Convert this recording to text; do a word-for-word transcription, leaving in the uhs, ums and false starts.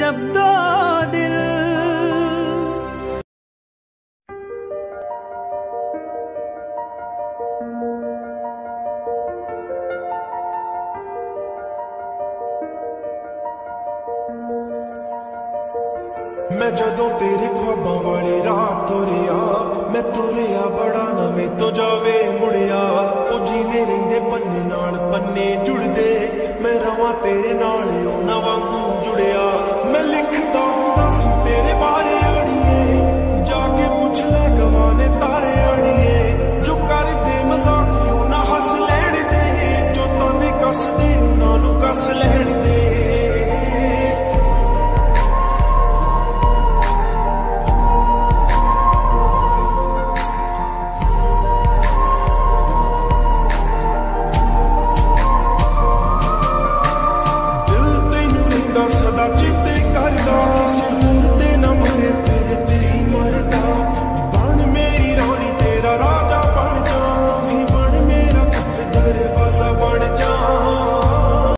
जब दो दिल। मैं जदों तेरे ख्वाबां वाली रात तुरिया, मैं तुरिया बड़ा ना मैं तो जावे मुड़िया। ओ जीवे रहिंदे पन्ने नाल पन्ने जुड़दे, मैं रवां तेरे नाल ओना वांगू जुड़िया। मैं लिखदा हुंदा सी तेरे बारे अड़िए, जाके पुछ ले गवाने तारे अड़िए। जो कर दे मजाक ना हस लैण दे, जो ताने कस दे नानू कस लैण दे। सदा चिंते करदा किसी